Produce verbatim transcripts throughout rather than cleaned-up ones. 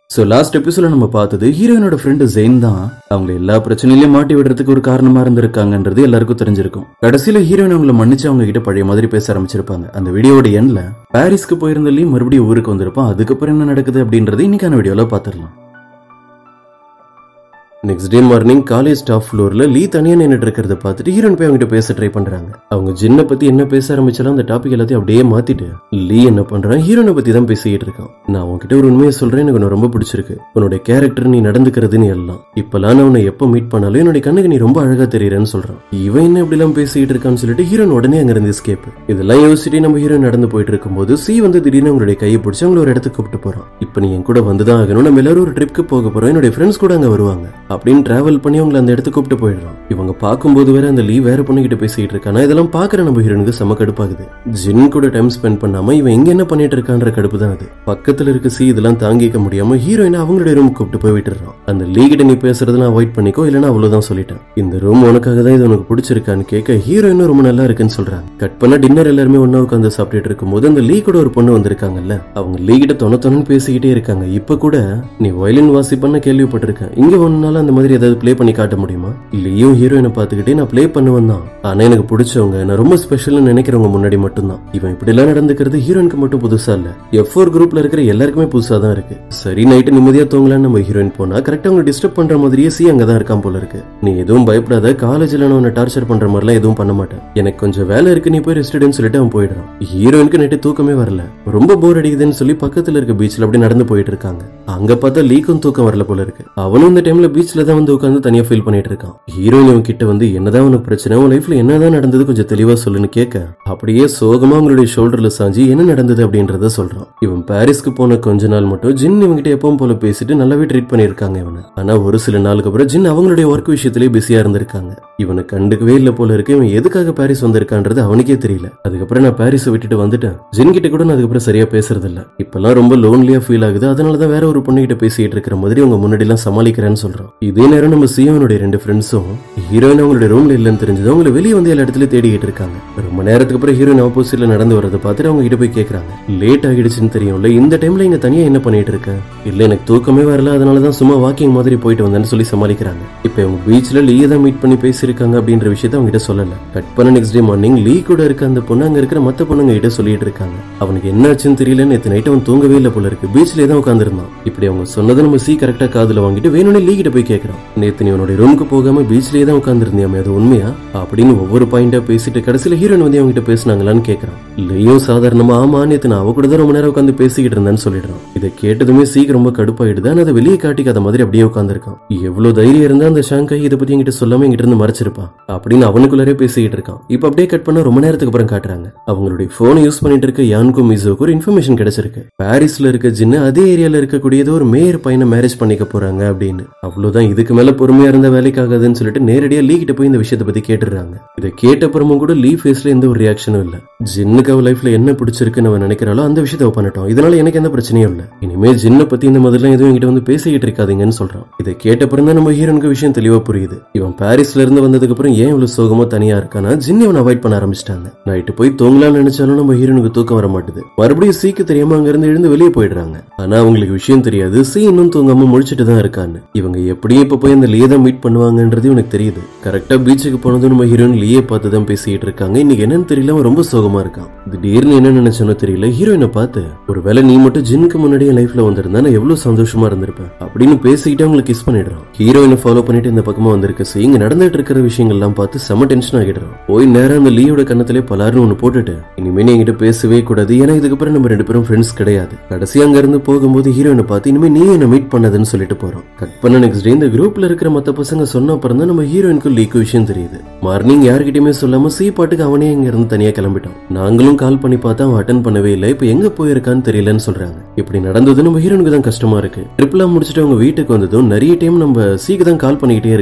So last எபிசோட்ல நம்ம பார்த்தது ஹீரோயினோட ஃப்ரெண்ட் ஜெயின் தான் அவங்க எல்லா பிரச்சனையிலயும் மாட்டி விடுறதுக்கு ஒரு காரணமா இருந்திருக்காங்கன்றது எல்லாருக்கும் தெரிஞ்சிருக்கும். கடைசியில ஹீரோயின் அவங்களை மன்னிச்சு அவங்க கிட்ட பழைய மாதிரி பேச ஆரம்பிச்சிருப்பாங்க. அந்த வீடியோட எண்ட்ல பாரிஸ்க்கு போயிருந்த லீ மறுபடியும் ஊருக்கு வந்திருப்பான். அதுக்கப்புறம் என்ன நடக்குது அப்படின்றது இன்னைக்கான வீடியோல பாத்துடலாம். Next day morning college top ஃப்ளோர்ல லீ தனியா நின்னுட்டு இருக்கிறத பார்த்துட்டு ஹீரோயின் போய் அவங்ககிட்ட பேச ட்ரை பண்றாங்க. அவங்க ஜின்னை பத்தி என்ன பேச ஆரம்பிச்சாலும் அந்த டாபிக் எல்லாத்தையும் அப்படியே மாத்திட்டு லீ என்ன பண்றான், ஹீரோயினை பத்தி தான் பேசிக்கிட்டு இருக்கான். நான் உன்கிட்ட ஒரு உண்மையை சொல்றேன், எனக்கு உன்னை ரொம்ப பிடிச்சிருக்கு. உன்னோட கேரக்டர், நீ நடந்துக்கிறதுன்னு எல்லாம். இப்பெல்லாம் நான் உன்னை எப்ப மீட் பண்ணாலும் என்னோட கண்ணுக்கு நீ ரொம்ப அழகா தெரியறேன்னு சொல்றான். இவன் என்ன இப்படி எல்லாம் பேசிக்கிட்டு இருக்கான்னு சொல்லிட்டு ஹீரோயின் உடனே அங்க இருந்து எஸ்கேப். இதெல்லாம் யோசிச்சுட்டு நம்ம ஹீரோயின் நடந்து போயிட்டு இருக்கும்போது சி வந்து திடீர்னு அவங்களுடைய கையை பிடிச்சி அவங்கள ஒரு இடத்துக்கு கூப்பிட்டு போறான். இப்ப நீ என் கூட வந்துதான் ஆகணும், நம்ம எல்லாரும் ஒரு ட்ரிப்க்கு போக போறோம், என்னுடைய ஃப்ரெண்ட்ஸ் கூட அங்க வருவாங்க அப்படின்னு டிராவல் பண்ணி அவங்களை அந்த இடத்துக்கு கூப்பிட்டு போயிடுறான். இவங்க பார்க்கும்போது வேற அந்த லீ வேற பொண்ணு கிட்ட பேசிட்டு இருக்கானா. இதெல்லாம் பாக்குற நம்ம ஹீரோனுக்கு செம கடுப்பாகுது. ஜின் கூட டைம் ஸ்பெண்ட் பண்ணாம இவன் எங்க என்ன பண்ணிட்டு இருக்கான்ற கடுப்பு தான் அது. பக்கத்துல இருக்க சி இதெல்லாம் தாங்கிக்க முடியாம ஹீரோயினை அவங்களுடைய ரூம் கூப்பிட்டு போய் விட்டுறான். அந்த லீ கிட்ட நீ பேசுறதுலாம் அவாய்ட் பண்ணிக்கோ, இல்லைன்னா அவ்வளவுதான் சொல்லிட்டான். இந்த ரூம் உனக்காக தான், இது உனக்கு பிடிச்சிருக்கான்னு கேட்க ஹீரோயினும் ரொம்ப நல்லா இருக்குன்னு சொல்றாங்க. கட் பண்ண டின்னர் எல்லாருமே ஒன்னா உட்காந்து சாப்பிட்டுட்டு இருக்கும் போது அந்த லீ கூட ஒரு பொண்ணு வந்திருக்காங்கல்ல, அவங்க லீ கிட்ட தொண தொணன்னு பேசிக்கிட்டே இருக்காங்க. இப்ப கூட நீ வயலின் வாசிப்பன்னு கேள்விப்பட்டிருக்கேன், இங்க ஒன்னால அந்த மாதிரி ஏதாவது பிளே பண்ணி காட்ட முடியுமா? இல்லையும் ஹீரோயினை பார்த்துக்கிட்டே நான் பிளே பண்ணுவேன் தான், ஆனா எனக்கு பிடிச்சவங்க, நான் ரொம்ப ஸ்பெஷல்னு நினைக்கிறவங்க முன்னாடி மட்டும்தான். இவன் இப்படி எல்லாம் நடந்துக்கிறது ஹீரோயினுக்கு மட்டும் புதுசா இல்ல, எஃப் ஃபோர் குரூப்ல இருக்கிற எல்லாருக்குமே புதுசா தான் இருக்கு. சரி நைட்டு நிம்மதியா தூங்கலான்னு நம்ம ஹீரோயின் போனா கரெக்டா அவங்க டிஸ்டர்ப் பண்ற மாதிரியே சி அங்கதான் இருக்கான் போல இருக்கு. நீ எதுவும் பயப்படாத, காலேஜ்ல நான் உன்னை டார்ச்சர் பண்ற மாதிரி எல்லாம் எதுவும் பண்ண மாட்டேன், எனக்கு கொஞ்சம் வேலை இருக்கு, நீ போய் ரெஸ்ட் எடுன்னு சொல்லிட்டு அவன் போயிடுறான். ஹீரோயினுக்கு நைட்டு தூக்கமே வரல, ரொம்ப போர் அடிக்குதுன்னு சொல்லி பக்கத்துல இருக்க பீச்ல அப்படி நடந்து போயிட்டு இருக்காங்க. அங்க பார்த்தா லீக்கும் தூக்கம் வரல போல இருக்கு. அவனும் இந்த டைம்ல பீச்ல தான் வந்து உட்காந்து தனியா ஃபீல் பண்ணிட்டு இருக்கான். ஹீரோயின் அவன் கிட்ட வந்து என்னதான் உனக்கு பிரச்சனை, உன் லைஃப்ல என்னதான் நடந்தது கொஞ்சம் தெளிவா சொல்லுன்னு கேட்க அப்படியே சோகமா அவங்களுடைய ஷோல்டர்ல சாஞ்சி என்ன நடந்தது அப்படின்றத சொல்றான். இவன் பாரிஸ்க்கு போன கொஞ்ச நாள் மட்டும் ஜின் இவங்கிட்ட எப்பவும் போல பேசிட்டு நல்லாவே ட்ரீட் பண்ணிருக்காங்க இவனை. ஆனா ஒரு சில நாளுக்கு அப்புறம் ஜின் அவங்களுடைய ஒர்க் விஷயத்திலேயே பிஸியா இருந்திருக்காங்க. இவனை கண்டுக்கவே இல்ல போல இருக்கு. இவன் எதுக்காக பாரிஸ் வந்திருக்கான்றது அவனுக்கே தெரியல. அதுக்கப்புறம் நான் பாரிஸை விட்டுட்டு வந்துட்டேன், ஜின் கிட்ட கூட நான் அதுக்கப்புறம் சரியா பேசுறது இல்ல, இப்பெல்லாம் ரொம்ப லோன்லியா ஃபீல் ஆகுது, அதனாலதான் வேற ஒரு பொண்ணு கிட்ட பேசிட்டு இருக்கிற மாதிரி உங்க முன்னாடி எல்லாம் சமாளிக்கிறேன்னு சொல்றான். இதே நேரம் நம்ம சிவனுடைய ரெண்டு ஃப்ரெண்ட்ஸும் ஹீரோயின் அவங்களுடைய ரூம்ல இல்லன்னு தெரிஞ்சது அவங்களை வெளியே வந்து எல்லா இடத்துல தேடிக்கிட்டு இருக்காங்க. ரொம்ப நேரத்துக்கு அப்புறம் ஹீரோயின் ஆப்போசிட்ல நடந்து வரதை பார்த்துட்டு அவங்க கிட்ட போய் கேட்கறாங்க, லேட் ஆகிடுச்சுன்னு தெரியும்ல, இந்த டைம்ல இங்க தனியா என்ன பண்ணிட்டு இருக்க? இல்ல எனக்கு தூக்கமே வரல, அதனாலதான் சும்மா வாக்கிங் மாதிரி போயிட்டு வந்தேன்னு சொல்லி சமாளிக்கிறாங்க. இப்ப அவங்க பீச்ல லீ தான் மீட் பண்ணி பேசிருக்காங்க அப்படின்ற விஷயத்த அவங்க கிட்ட சொல்லல. கட் பண்ண நெக்ஸ்ட் டே மார்னிங் லீ கூட இருக்க அந்த பொண்ணு அங்க இருக்கிற மத்த பொண்ணுங்க கிட்ட சொல்லிட்டு இருக்காங்க. அவனுக்கு என்ன ஆச்சுன்னு தெரியல, நேத்து நைட் அவன் தூங்கவே இல்ல போல இருக்கு, பீச்லயே தான் உட்காந்துருந்தான். இப்படி அவங்க சொன்னதை நம்ம சி கரெக்டா காதுல வாங்கிட்டு வேணும்னே லீ கிட்ட போய் கேட்கறான், நேத்து நீ உன்னோட ரூமுக்கு போகாம பீச்லயே தான் உட்காந்துருந்தியாமே, அது உண்மையா அப்படின்னு ஒவ்வொரு பாயிண்டா பேசிட்டு கடைசியில ஹீரோயின் வந்து அவங்க கிட்ட பேசினாங்களான்னு கேட்கறான். இல்லையும் சாதாரணமா ஆமா நேத்து நான் அவ கூட தான் ரொம்ப நேரம் உட்காந்து பேசிக்கிட்டு இருந்தேன்னு சொல்லிடுறான். இதை கேட்டதுமே சீக்கிரம் ரொம்ப கடுப்பாயிடுது. அதை வெளியே காட்டிக்காத மாதிரி அப்படியே உட்காந்துருக்கான். எவ்வளவு தைரியம் இருந்தா அந்த ஷாங்காய் இதை பத்தி என்கிட்ட சொல்லாம என்கிட்ட இருந்து மறைச்சிருப்பான் அப்படின்னு அவனுக்குள்ளே பேசிக்கிட்டு இருக்கான். இப்ப அப்படியே கட் பண்ண ரொம்ப நேரத்துக்கு அப்புறம் காட்டுறாங்க. அவங்களுடைய போனை யூஸ் பண்ணிட்டு இருக்க யானுக்கும் மிசோக்கு ஒரு இன்ஃபர்மேஷன் கிடைச்சிருக்கு. பாரிஸ்ல இருக்க ஜின்னு அதே ஏரியால இருக்கக்கூடிய ஏதோ ஒரு மேயர் பையனை மேரேஜ் பண்ணிக்க போறாங்க அப்படின்னு. அவ்வளவுதான், இதுக்கு மேல பொறுமையா இருந்த வேலைக்காகாதுன்னு சொல்லிட்டு நேரடியா லீ கிட்ட போய் இந்த விஷயத்தை பத்தி கேட்டுறாங்க. இதை கேட்டப்புறமும் கூட லீ ஃபேஸ்ல எந்த ஒரு ரியாக்ஷனும் இல்ல. ஜின்னுக்கு அவ லைஃப்ல என்ன பிடிச்சிருக்குன்னு அவன் நினைக்கிறாளோ அந்த விஷயத்தை பண்ணட்டும், இதனால எனக்கு எந்த பிரச்சனையும் இல்ல, இனிமே ஜின்னை பத்தி இந்த மாதிரிலாம் எதுவும் என்கிட்ட வந்து பேசிக்கிட்டு இருக்காதீங்கன்னு சொல்றான். இதை கேட்டப்புறம் தான் நம்ம ஹீரோனுக்கு விஷயம் தெளிவா புரியுது. இவன் பாரிஸ்ல இருந்து வந்ததுக்கு அப்புறம் ஏன் இவ்வளவு சோகமா தனியா இருக்கானா, ஜின் இவன் அவாய்ட் பண்ண ஆரம்பிச்சிட்டாங்க. நைட்டு போய் தூங்கலாம்னு நினைச்சாலும் நம்ம ஹீரோனுக்கு தூக்கம் வர மாட்டுது. மறுபடியும் சீக்கு தெரியாம அங்க இருந்து எழுந்து வெளியே போயிடுறாங்க. ஆனா அவங்களுக்கு விஷயம் தெரியாது, சி இன்னும் தூங்காம முழிச்சிட்டு தான் இருக்கான்னு. இவங்க எப்படியும் இப்ப போய் அந்த லியே தான் மீட் பண்ணுவாங்கன்றது இவனுக்கு தெரியுது. கரெக்டா பீச்சுக்கு போனதும் நம்ம ஹீரோயின் லியே பார்த்து தான் பேசிட்டு இருக்காங்க. இன்னைக்கு என்னன்னு தெரியல, அவன் ரொம்ப சோகமா இருக்கான். திடீர்னு என்ன நினைச்சோன்னு தெரியல, ஹீரோயினை பார்த்து ஒருவேளை நீ மட்டும் ஜின்னுக்கு முன்னாடி லைஃப்ல வந்திருந்தா நான் எவ்வளவு சந்தோஷமா இருந்திருப்பேன் அப்படின்னு பேசிக்கிட்டு அவங்களுக்கு கிஸ் பண்ணிடுறான். ஹீரோயினை ஃபாலோ பண்ணிட்டு இந்த பக்கமா வந்திருக்க சி இங்க நடந்துட்டு இருக்கிற விஷயங்கள் எல்லாம் பார்த்து செம டென்ஷன் ஆகிடுறான். போய் நேரம் அந்த லீயோட கண்ணத்திலே பலாருன்னு ஒண்ணு போட்டுட்டு இனிமே நீ என்கிட்ட பேசவே கூடாது, ஏன்னா இதுக்கப்புறம் நம்ம ரெண்டு பேரும் ஃப்ரெண்ட்ஸ் கிடையாது. கடைசி அங்க இருந்து போகும்போது ஹீரோயினை பார்த்து இனிமே நீ என்ன மீட் பண்ணதுன்னு சொல்லிட்டு போறோம். கட் பண்ண நெக்ஸ்ட் டே இந்த குரூப்ல இருக்கிற மத்த பசங்க சொன்ன அப்புறம் தான் நம்ம ஹீரோயினுக்கு லீக்கு விஷயம் தெரியுது. மார்னிங் யார்கிட்டயுமே சொல்லாம சி பாட்டுக்கு அவனே இங்க இருந்து தனியா கிளம்பிட்டான். நாங்களும் கால் பண்ணி பார்த்தா அவன் அட்டன் பண்ணவே இல்லை, இப்ப எங்க போயிருக்கான்னு தெரியலன்னு சொல்றாங்க. இப்படி நடந்தது நம்ம ஹீரோனுக்கு தான் கஷ்டமா இருக்கு. ட்ரிப்லாம் முடிச்சுட்டு அவங்க வீட்டுக்கு வந்ததும் நிறைய டைம் நம்ம சீக்கு தான் கால் பண்ணிக்கிட்டே இருக்காங்க.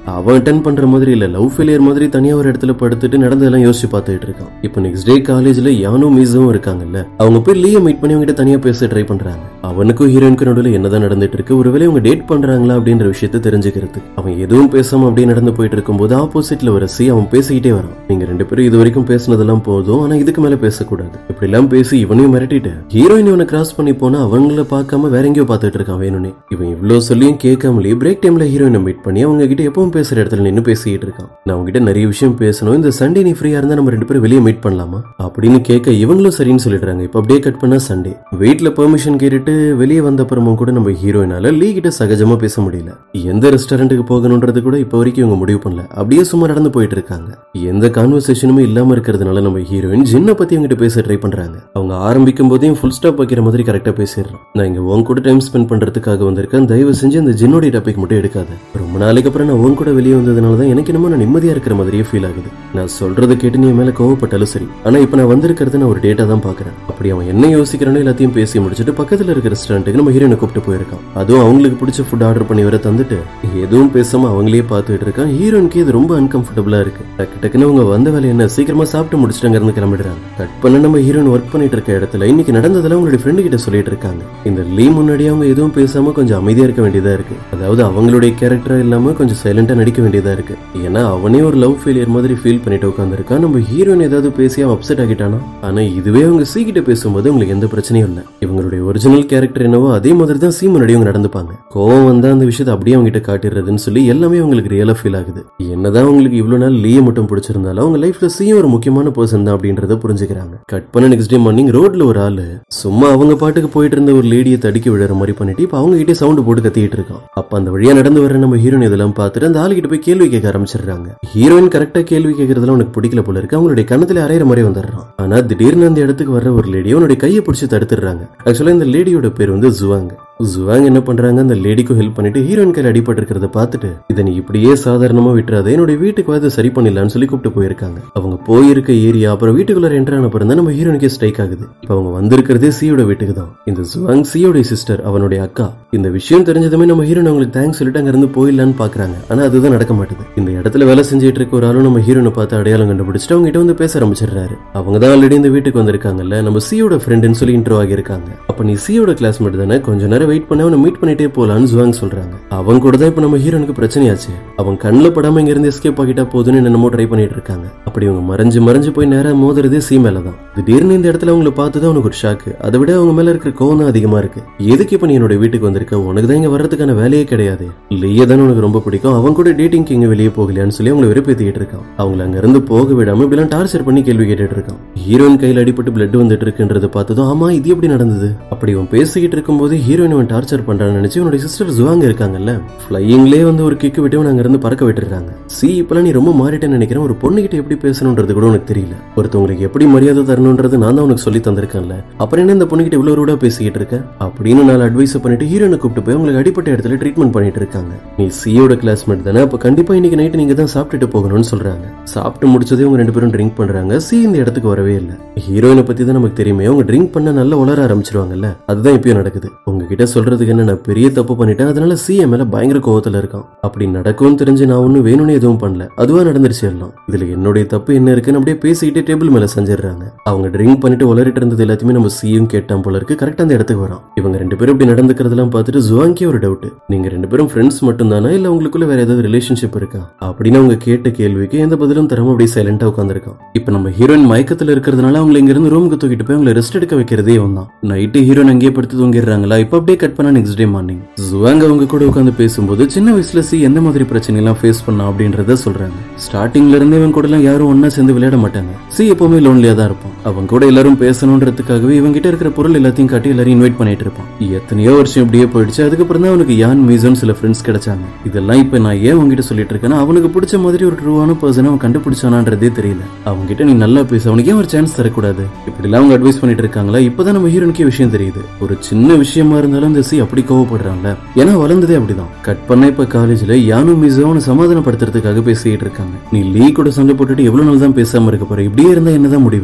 அவன் அட்டன் பண்ற மாதிரி இல்ல, லவ் ஃபெயிலியர் மாதிரி தனியா ஒரு இடத்துல படுத்துட்டு நடந்ததெல்லாம் யோசிச்சு பார்த்துட்டு இருக்கான். இப்போ நெக்ஸ்ட் டே காலேஜ்ல யானும் மீஸும் இருக்காங்கல்ல, அவங்க போய் லீயை மீட் பண்ணி அவங்க தனியா பேச ட்ரை பண்றாங்க. அவனுக்கும் ஹீரோயினுக்கு நடுவில் என்னதான் நடந்துட்டு இருக்கு, ஒருவேளை அவங்க டேட் பண்றாங்களா அப்படின்ற விஷயத்தை தெரிஞ்சுக்கிறது. அவன் எதுவும் பேசாம அப்படியே நடந்து போயிட்டு இருக்கும்போது ஆப்போசிட்ல வர சி அவன் பேசிக்கிட்டே வரான். நீங்க ரெண்டு பேரும் இது வரைக்கும் பேசினதெல்லாம் போதும், ஆனா இதுக்கு மேல பேசக்கூடாது. இப்படி எல்லாம் பேசி இவனையும் மிரட்டிட்டு ஹீரோயின் இவனை கிராஸ் பண்ணி போனா அவங்கள பார்க்காம வேற எங்கேயோ பார்த்துட்டு இருக்கான் வேணும்னே. இவன் இவ்வளவு சொல்லியும் கேட்காமலே பிரேக் டைம்ல ஹீரோயினை மீட் பண்ணி அவங்க கிட்ட எப்பவும் பேசுற இடத்துல நின்று பேசிட்டு இருக்கான். நான் அவங்க கிட்ட நிறைய விஷயம் பேசணும், இந்த சண்டே நீ ஃப்ரீயா இருந்தா நம்ம ரெண்டு பேரும் வெளியே மீட் பண்ணலாமா அப்படின்னு கேட்க இவங்களும் சரின்னு சொல்லிடுறாங்க. இப்ப அப்படியே கட் பண்ணா சண்டே வீட்ல பெர்மிஷன் கேட்டுட்டு வெளியே வந்த அப்புறமும் கூட நம்ம ஹீரோயினால லீ கிட்ட சகஜமா பேச முடியல. எந்த ரெஸ்டாரண்ட்டுக்கு போகணும்ன்றது கூட இப்ப வரைக்கும் இவங்க முடிவு பண்ணல, அப்படியே சும்மா நடந்து போயிட்டு இருக்காங்க. எந்த கான்வர்சேஷனுமே இல்லாம இருக்கிறதுனால நம்ம ஹீரோயின் ஜின்னை பத்தி அவங்ககிட்ட பேச ட்ரை பண்றாங்க. அவங்க ஆரம்பிக்கும் போதையும் ஃபுல் ஸ்டாப் வைக்கிற மாதிரி கரெக்டா பேசிடுறான். நான் இங்க உன் கூட டைம் ஸ்பெண்ட் பண்றதுக்காக வந்திருக்கேன், தயவு செஞ்சு அந்த ஜின்னோட டாபிக் மட்டும் எடுக்காத. ரொம்ப நாளைக்கு அப்புறம் நான் உன் கூட வெளியே வந்ததுனால தான் எனக்கு என்னமோ நான் நிம்மதியா இருக்கிற மாதிரியே ஃபீல் ஆகுது. நான் சொல்றதை கேட்டு நீ மேல கோவப்பட்டாலும் சரி, ஆனா இப்ப நான் வந்திருக்கிறது நான் ஒரு டேட்டா தான் பாக்குறேன். அப்படி அவன் என்ன யோசிக்கிறானோ எல்லாத்தையும் பேசி முடிச்சுட்டு பக்கத்துல இருக்கிற ரெஸ்டாரண்ட்டுக்கு நம்ம ஹீரோனை கூப்பிட்டு போயிருக்கான். அதுவும் அவங்களுக்கு பிடிச்ச ஃபுட் ஆர்டர் பண்ணி வர தந்துட்டு எதுவும் பேசாம அவங்களே பார்த்துட்டு இருக்கான். ஹீரோனுக்கு இது ரொம்ப அன்கம்ஃபர்டபுளா இருக்கு. டக்கு டக்குன்னு அவங்க வந்த வேலை என்ன சீக்கிரமா சாப்பிட்டு முடிச்சுட்டு அங்க இருந்து கிளம்பிடுறாங்க. கட் பண்ண நம்ம ஹீரோயின் ஒர்க் பண்ணிட்டு இருக்க இடத்துல இன்னைக்கு நடந்ததெல்லாம் அவங்களுடைய ஃப்ரெண்டு கிட்ட சொல்லிட்டு இருக்காங்க. இந்த லீ முன்னாடி அவங்க எதுவும் பேசாம கொஞ்சம் அமைதியா இருக்க வேண்டியதா இருக்கு. அதாவது அவங்களுடைய கேரக்டரா இல்லாம கொஞ்சம் சைலண்டா நடிக்க வேண்டியதா இருக்கு. ஏன்னா அவனே ஒரு லவ் ஃபெயிலியர் மாதிரி ஃபீல் பண்ணிட்டு உட்காந்துருக்கான். நம்ம ஹீரோயின் ஏதாவது பேசி அவன் அப்செட் ஆகிட்டானா, ஆனா இதுவே அவங்க சி கிட்ட பேசும்போது உங்களுக்கு எந்த பிரச்சனையும் இல்ல. இவங்களுடைய ஒரிஜினல் கேரக்டர் என்னவோ அதே மாதிரி தான் சி முன்னாடி அவங்க நடந்துப்பாங்க. கோவம் வந்தா அந்த விஷயத்தை அப்படியே அவங்க கிட்ட காட்டிடுறதுன்னு சொல்லி எல்லாமே அவங்களுக்கு ரியலா ஃபீல் ஆகுது. என்னதான் உங்களுக்கு இவ்வளவு நாள் லீயை மட்டும் பிடிச்சிருந்தாலும் அவங்க லைஃப்ல சியும் ஒரு முக்கியமான பர்சன் தான் அப்படின்றத புரிஞ்சுக்கிறாங்க. கட் பண்ண நெக்ஸ்ட் டே மார்னிங் ரோட்ல ஒரு ஆளு சும்மா அவங்க பாட்டுக்கு போயிட்டு இருந்த ஒரு லேடியை தடுக்கி விடுற மாதிரி பண்ணிட்டு இப்ப அவங்க கிட்டே சவுண்ட் போட்டு கத்திட்டு இருக்கான். அப்ப அந்த வழியா நடந்து வர நம்ம ஹீரோயின் இதெல்லாம் பார்த்துட்டு அந்த ஆளு கிட்ட போய் கேள்வி கேட்க ஆரம்பிச்சிடுறாங்க. ஹீரோயின் கரெக்டா கேள்வி கேட்கறதுல உனக்கு பிடிக்கல போல இருக்கு, அவங்களுடைய கணத்துல அரையிற மாதிரி வந்துடுறான். ஆனா திடீர்னு அந்த இடத்துக்கு வர்ற ஒரு லேடி அவனுடைய கையை பிடிச்சி தடுத்துடுறாங்க. ஆக்சுவலா இந்த லேடியோட பேர் வந்து ஜுவாங். ஜுவாங் என்ன பண்றாங்க, அந்த லேடிக்கும் ஹெல்ப் பண்ணிட்டு ஹீரோயின் கையில அடிபட்டு இருக்கிறத பார்த்துட்டு இதை நீ இப்படியே சாதாரணமா விட்டுறாத, என்னுடைய வீட்டுக்கு வந்து சரி பண்ணிடலாம்னு சொல்லி கூப்பிட்டு போயிருக்காங்க. அவங்க போயிருக்க ஏரியா அப்புறம் வீட்டுக்குள்ள என்டர் ஆன பிறந்த நம்ம ஹீரோனுக்கே ஸ்ட்ரைக் ஆகுது. இப்ப அவங்க வந்திருக்கிறதே சியோட வீட்டுக்கு தான். இந்த ஜுவாங் சியோட சிஸ்டர், அவனுடைய அக்கா. இந்த விஷயம் தெரிஞ்சதுமே நம்ம ஹீரோன் அவங்களுக்கு தேங்க்ஸ் சொல்லிட்டு அங்க இருந்து போயிடலான்னு பாக்குறாங்க. ஆனா அதுதான் நடக்க மாட்டேது. இந்த இடத்துல வேலை செஞ்சுட்டு இருக்க ஒரு ஆளும் நம்ம ஹீரோனை பார்த்து அடையாளம் கண்டுபிடிச்சிட்டு அவங்க கிட்ட வந்து பேச ஆரம்பிச்சிடுறாரு. அவங்க தான் ஆல்ரெடி இந்த வீட்டுக்கு வந்திருக்காங்கல்ல, நம்ம சியோட ஃப்ரெண்டுன்னு சொல்லி இன்ட்ரோ ஆகியிருக்காங்க. அப்ப நீ சியோட கிளாஸ்மேட் தானே, கொஞ்ச நேரம் வெயிட் பண்ண அவனை மீட் பண்ணிட்டே போலான்னு ஜுவாங் சொல்றாங்க. அவன் கூட தான் இப்ப நம்ம ஹீரோனுக்கு பிரச்சனையாச்சு. அவன் கண்ணுல படாம இங்க இருந்து எஸ்கேப் ஆகிட்டா போதுன்னு என்னமோ ட்ரை பண்ணிட்டு இருக்காங்க. அப்படி அவங்க மறைஞ்சு மறைஞ்சு போய் நேரா மோதுறதே சி மேலதான். திடீர்னு இந்த இடத்துல அவங்களை பார்த்துதான் அவனுக்கு ஒரு ஷாக்கு. அதை விட அவங்க மேல இருக்கிற கோவம் தான் அதிகமா இருக்கு. எதுக்கு இப்ப நீ என்னோட வீட்டுக்கு வந்திருக்க, உனக்கு தான் இங்க வர்றதுக்கான வேலையே கிடையாது. லீய தானே உனக்கு ரொம்ப பிடிக்கும், அவன் கூட டேட்டிங் இங்க வெளியே போகலையான்னு சொல்லி அவங்களை வெறுப்பேத்திட்டு இருக்கான். அவங்களை அங்க இருந்து போக விடாம இப்படிலாம் டார்ச்சர் பண்ணி கேள்வி கேட்டுட்டு இருக்கான். ஹீரோயின் கையில அடிபட்டு பிளட் வந்துட்டு இருக்குன்றத பார்த்ததும் ஆமா இது எப்படி நடந்தது அப்படி அவன் பேசிக்கிட்டு இருக்கும் போது ஹீரோயின் அவன் டார்ச்சர் பண்றான்னு நினைச்சு அவனுடைய சிஸ்டர் ஜுவாங் இருக்காங்கல்ல, ஃபிளையிங்லேயே வந்து ஒரு கிக்கு விட்டு அவன் அங்க இருந்து பறக்க விட்டுறாங்க. சி இப்பெல்லாம் நீ ரொம்ப மாறிட்டேன்னு நினைக்கிறேன், ஒரு பொண்ணு கிட்ட எப்படி பேசணும்ன்றது கூட உனக்கு தெரியல, ஒருத்தவங்களுக்கு எப்படி மரியாதை தரணும்ன்றது நான் தான் உனக்கு சொல்லி தந்திருக்கேன்ல, அப்புறம் என்ன இந்த பொண்ணு கிட்ட இவ்வளவு ரூடா பேசிக்கிட்டு இருக்க அப்படின்னு நாலு அட்வைஸ் பண்ணிட்டு ஹீரோனை கூப்பிட்டு போய் உங்களுக்கு அடிப்பட்ட இடத்துல ட்ரீட்மெண்ட் பண்ணிட்டு இருக்காங்க. நீ சியோட கிளாஸ்மேட் தானே, அப்ப கண்டிப்பா இன்னைக்கு நைட்டு நீங்க தான் சாப்பிட்டுட்டு போகணும்னு சொல்றாங்க. சாப்பிட்டு முடிச்சதே அவங்க ரெண்டு பேரும் ட்ரிங்க் பண்றாங்க. சி இந்த இடத்துக்கு வரவே இல்லை. ஹீரோயினை பத்தி தான் நமக்கு தெரியுமே, அவங்க ட்ரிங்க் பண்ண நல்லா உளர ஆரம்பிச்சிருவாங்கல்ல, அதுதான் இப்பயும் நடக்குது. உங்ககிட்ட சொல்றதுக்கு என்ன, நான் பெரிய தப்பு பண்ணிட்டேன், அதனால சி என் மேல பயங்கர கோவத்துல இருக்கான். அப்படி நடக்கும்னு தெரிஞ்சு நான் ஒன்னும் வேணும்னு எதுவும் பண்ணல, அதுவா நடந்துருச்சு எல்லாம். இதுல என்னுடைய தப்பு என்ன இருக்குன்னு அப்படியே பேசிக்கிட்டே டேபிள் மேல செஞ்சிடறாங்க. அவங்க ட்ரிங்க் பண்ணிட்டு உளறிட்டு இருந்தது எல்லாத்தையுமே நம்ம சியும் கேட்டான் போல இருக்கு. கரெக்டா அந்த இடத்துக்கு வரான். இவங்க ரெண்டு பேரும் இப்படி நடந்துக்கிறதெல்லாம் பார்த்துட்டு ஜுவாங்கே ஒரு டவுட், நீங்க ரெண்டு பேரும் ஃப்ரெண்ட்ஸ் மட்டும் தானா இல்ல உங்களுக்குள்ள வேற ஏதாவது ரிலேஷன்ஷிப் இருக்கா அப்படின்னு அவங்க கேட்ட கேள்விக்கு எந்த பதிலும் தராம அப்படியே சைலண்டா உட்காந்துருக்கான். இப்ப நம்ம ஹீரோயின் மயக்கத்துல இருக்கிறதுனால அவங்க இங்க இருந்து ரூமுக்கு தூக்கிட்டு போய் அவங்களை ரெஸ்ட் எடுக்க வைக்கிறதே வந்தான். நைட்டு ஹீரோயின் அங்கேயே படுத்து தூங்கிடுறாங்களா. இப்ப அப்படியே கட் பண்ண நெக்ஸ்ட் டே மார்னிங் ஜுவாங் அவங்க கூட உட்காந்து பேசும்போது சின்ன வயசுல சி எந்த மாதிரி பிரச்சனை எல்லாம் ஃபேஸ் பண்ணா அப்படின்றத சொல்றாங்க. ஸ்டார்டிங்ல இருந்து இவங்க கூட எல்லாம் யாரும் ஒன்னா சேர்ந்து விளையாட மாட்டாங்க. சி எப்பவுமே லோன்லியா தான் இருப்பான். அவங்க கூட எல்லாரும் பேசணும்ன்றதுக்காகவே இவங்க கிட்ட இருக்கிற பொருள் எல்லாத்தையும் காட்டி எல்லாரும் இன்வைட் பண்ணிட்டு இருப்பான். எத்தனையோ வருஷம் இப்படியே போயிடுச்சு. அதுக்கப்புறம் தான் அவனுக்கு யான் மீசன் சில ஃப்ரெண்ட்ஸ் கிடைச்சாங்க. இதெல்லாம் இப்ப நான் ஏன் உங்ககிட்ட சொல்லிட்டு இருக்கேன்னா, அவனுக்கு பிடிச்ச மாதிரி ஒரு ட்ரூவான பர்சன் அவன் கண்டுபிடிச்சானான்றதே தெரியல. அவங்க கிட்ட நீ நல்லா பேச, அவனுக்கு ஏன் ஒரு சான்ஸ் தரக்கூடாது இப்படி எல்லாம் அவங்க அட்வைஸ் பண்ணிட்டு இருக்காங்களா. இப்பதான் நம்ம ஹீரோனுக்கே விஷயம் தெரியுது. ஒரு சின்ன விஷயமா இருந்தாலும் இந்த சி அப்படி கோவப்படுறாங்கல்ல, ஏன்னா வளர்ந்ததே அப்படிதான். கட் பண்ண இப்ப காலேஜ்ல யானும் மிஸோன்னு சமாதானப்படுத்துறதுக்காக பேசிட்டு இருக்காங்க. நீ லீ கூட சண்டை போட்டுட்டு எவ்வளவு நாள் தான் பேசாம இருக்க போற, இப்படியே இருந்தா என்னதான் முடிவு, மறுபடியும்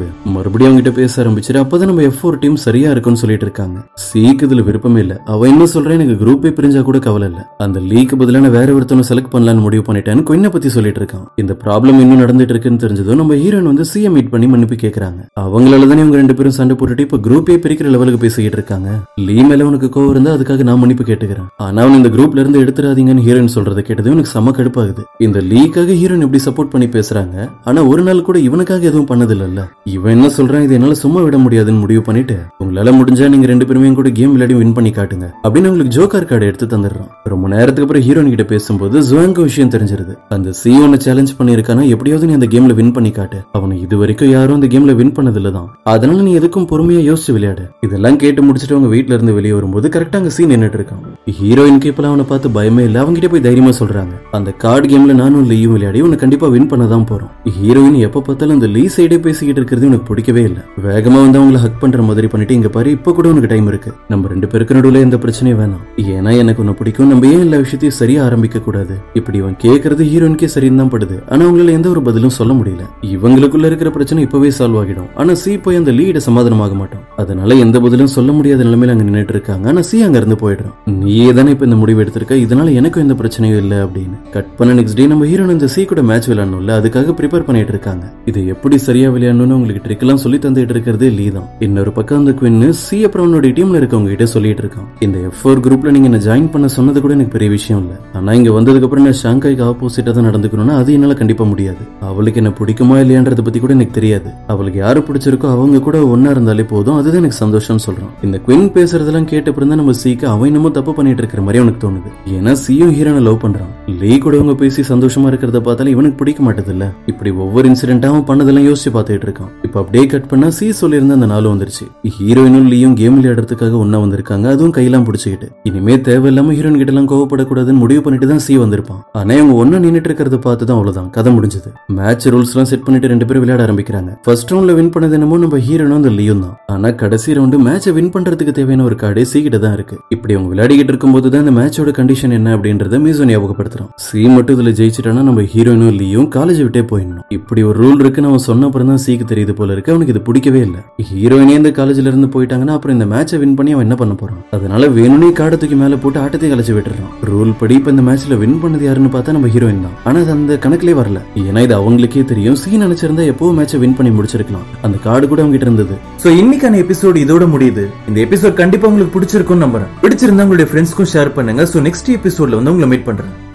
மறுபடியும் அவங்க கிட்ட பேச ஆரம்பிச்சிட்டு அப்பதான் நம்ம எஃப் ஃபோர் டீம் சரியா இருக்குன்னு சொல்லிட்டு இருக்காங்க. சீக்கு இதுல விருப்பமே இல்ல. அவ என்ன சொல்றேன், எனக்கு குரூப்பே பிரிஞ்சா கூட கவலை இல்ல, அந்த லீக்கு பதிலான வேற ஒருத்தனை செலக்ட் பண்ணலான்னு முடிவு பண்ணிட்டேன்னு குயினை பத்தி சொல்லிட்டு இருக்கான். இந்த ப்ராப்ளம் இன்னும் நடந்துட்டு இருக்குன்னு தெரிஞ்சதும் நம்ம ஹீரோயின் வந்து சிஎம் மீட் பண்ணி மன்னிப்பு கேக்குறாங்க. அவங்களால தானே இவங்க ரெண்டு பேரும் சண்டை போட்டுட்டு இப்ப குரூப்பே பிரிக்கிற லெவலுக்கு பேசிக்கிட்டு இருக்காங்க. லீ மேல உனக்கு கோவம் இருந்தா அதுக்காக நான் மன்னிப்பு கேட்டுக்கிறேன், ஆனா அவன் இந்த குரூப்ல இருந்து எடுத்துறாதீங்கன்னு ஹீரோயின் சொல்றதை கேட்டது எனக்கு செம கடுப்பாகுது. இந்த லீக்காக ஹீரோயின் எப்படி சப்போர்ட் பண்ணி பேசுறாங்க, ஆனா ஒரு நாள் கூட இவனுக்காக எதுவும் பண்ணது இல்ல. இவன் என்ன சொல்றான், இது என்னால சும்மா விட முடியாதுன்னு முடிவு பண்ணிட்டு உங்களால முடிஞ்சா நீங்க ரெண்டு பேருமே கூட கேம் விளையாடி வின் பண்ணி காட்டுங்க அப்படின்னு உங்களுக்கு ஜோக்கர் கார்டு எடுத்து தந்துடுறான். ரொம்ப நேரத்துக்கு அப்புறம் ஹீரோயின் கிட்ட பேசும்போது ஜுவாங்க விஷயம் தெரிஞ்சிருது. அந்த சி ஒன்னு சேலஞ்ச் பண்ணிருக்கானா, எப்படியாவது நீ அந்த கேம்ல வின் பண்ணி காட்டு, அவனை இது வரைக்கும் யாரும் அந்த கேம்ல வின் பண்ணது இல்லதான், அதனால நீ எதுக்கும் பொறுமையா யோசிச்சு விளையாடு. இதெல்லாம் கேட்டு முடிச்சுட்டு அவங்க வீட்டுல இருந்து வெளியே வரும்போது கரெக்டா அங்க சீன் நின்னுட்டு இருக்கான். ஹீரோயினுக்கு இப்ப அவனை பார்த்து பயமே இல்ல, அவங்க கிட்ட போய் தைரியமா சொல்றாங்க, அந்த கார்டு கேம்ல நானும் லீயும் விளையாடி உன்னை கண்டிப்பா வின் பண்ணதான் போறோம். ஹீரோயின் எப்ப பார்த்தாலும் அந்த லீ சைடே பேசிக்கிட்டு இருக்கிறது எனக்கு பிடிக்கவே இல்ல. வேகமா வந்து அவங்களை ஹக் பண்ற மாதிரி பண்ணிட்டு, இங்க பாரு இப்ப கூட உனக்கு டைம் இருக்கு, நம்ம ரெண்டு பேருக்கு நடுவுல எந்த பிரச்சனையும் வேணாம், ஏன்னா எனக்கு உன்னை பிடிக்கும், நம்ம ஏன் எல்லா விஷயத்தையும் சரியா ஆரம்பிக்க கூடாது. இப்படி இவன் கேட்கறது ஹீரோயினுக்கே சரின்னு தான் படுது, ஆனா அவங்களால எந்த ஒரு பதிலும் சொல்ல முடியல. இவங்களுக்குள்ள இருக்கிற பிரச்சனை இப்பவே சால்வ் ஆகிடும், ஆனா சி போய் அந்த லீட சமாதானமாக மாட்டான், அதனால எந்த பதிலும் சொல்ல முடியாத நிலைமையில அங்க நின்னுட்டு இருக்காங்க. ஆனா சி அங்க இருந்து போயிடுறான். நீயே தானே இப்ப இந்த முடிவு எடுத்திருக்க, இதனால எனக்கும் எந்த பிரச்சனையும் இல்ல அப்படின்னு. கட் பண்ண நெக்ஸ்ட் டே நம்ம ஹீரோயின் இந்த சி கூட மேட்ச் விளையாடணும்ல, அதுக்காக ப்ரிப்பேர் பண்ணிட்டு இருக்காங்க. இது எப்படி சரியா விளையாடணும்னு உங்களுக்கு ட்ரிக் எல்லாம் சொல்லி தந்துட்டு இருக்கிறதே லீ தான். இன்னொரு பக்கம் அந்த குயின் சி அப்புறம் அவனோட டீம்ல இருக்கவங்க கிட்ட சொல்லிட்டு இருக்கான், இந்த எஃப் ஃபோர் குரூப்ல நீங்க என்ன ஜாயின் பண்ண சொன்னது கூட எனக்கு பெரிய விஷயம் இல்ல, ஆனா இங்க வந்ததுக்கு அப்புறம் நான் ஷாங்காய்க்கு ஆப்போசிட்டா தான் நடந்துக்கணும்னா அது என்னால கண்டிப்பா முடியாது. அவளுக்கு என்ன பிடிக்குமா இல்லையான்றத பத்தி கூட எனக்கு தெரியாது, அவளுக்கு யாரு பிடிச்சிருக்கோ அவங்க கூட ஒன்னா இருந்தாலே போதும், அதுதான் எனக்கு சந்தோஷம் சொல்றான். இந்த குயின் பேசுறதெல்லாம் கேட்டப்பறம் தான் நம்ம சீக்கு அவன் இன்னமும் தப்பு பண்ணிட்டு இருக்கிற மாதிரி அவனுக்கு தோணுது. ஏன்னா சியும் ஹீரோனை லவ் பண்றான், லீ கூட அவங்க பேசி சந்தோஷமா இருக்கிறத பார்த்தாலும் இவனுக்கு பிடிக்க மாட்டது இல்ல. இப்படி ஒவ்வொரு இன்சிடென்ட்டாவும் பண்ணதெல்லாம் யோசிச்சு பார்த்துட்டு இருக்கான். இப்ப அப்படியே கட் பண்ணா சி சொல்லியிருந்த அந்த நாள் வந்துருச்சு. ஹீரோயினும் லீயும் கேம் விளையாடுறதுக்காக ஒன்னா வந்திருக்காங்க, அதுவும் கையெல்லாம் பிடிச்சிக்கிட்டு. இனிமே தேவையில்லாம ஹீரோயின் கிட்ட எல்லாம் கோவப்படக்கூடாதுன்னு முடிவு பண்ணிட்டு தான் சி வந்திருப்பான். ஆனா இவங்க ஒன்னா நின்னுட்டு இருக்கிறத பார்த்து தான் அவ்வளவுதான் கதை முடிஞ்சது. மேட்ச் ரூல்ஸ் எல்லாம் செட் பண்ணிட்டு ரெண்டு பேரும் விளையாட ஆரம்பிக்கிறாங்க. ஃபர்ஸ்ட் ரவுண்ட்ல வின் பண்ணது என்னமோ நம்ம ஹீரோனும் அந்த லீயும் தான், ஆனா கடைசி ரவுண்டு மேட்சை வின் பண்றதுக்கு தேவையான ஒரு கார்டு சி கிட்ட தான் இருக்கு. இப்படி அவங்க விளையாடிக்கிட்டு இருக்கும்போது தான் இந்த மேட்சோட கண்டிஷன் என்ன அப்படின்றத மீசோ ஞாபகப்படுத்துறான். சி மட்டும் இதுல ஜெயிச்சிட்டானா நம்ம ஹீரோயினும் லீயும் காலேஜ் விட்டே போயிடணும். இப்படி ஒரு ரூல் இருக்குன்னு அவன் சொன்ன அப்புறம் தான் சீக்கு தெரியுது போல இருக்கு அவனுக்கு இது பிடிக்கவே இல்ல. ஹீரோயினே இந்த காலேஜ்ல இருந்து போயிட்டாங்கன்னா அப்புறம் இந்த மேட்சை வின் பண்ணி அவன் என்ன பண்ண போறான், அதனால வேணும்னே கார்டு தூக்கி மேல போட்டு ஆட்டத்தை கலைச்சு விட்டுறான். ரூல் படி இப்ப இந்த மேட்ச்ல வின் பண்ணது யாருன்னு பார்த்தா நம்ம ஹீரோயின் தான், ஆனா அது அந்த கணக்கிலே வரல. ஏன்னா இது அவங்களுக்கே தெரியும், சி நினைச்சிருந்தா எப்போ மேட்சை வின் பண்ணி முடிச்சிருக்கலாம், அந்த கார்டு கூட அவங்க கிட்ட இருந்தது. சோ இன்னைக்கான எபிசோட் இதோட முடியுது. இந்த எபிசோட் கண்டிப்பா உங்களுக்கு பிடிச்சிருக்கும்னு நம்புறேன். பிடிச்சிருந்தா உங்களுடைய ஃப்ரெண்ட்ஸ்க்கும் ஷேர் பண்ணுங்க. சோ நெக்ஸ்ட் எபிசோட்ல வந்து உங்களை மீட் பண்றேன்.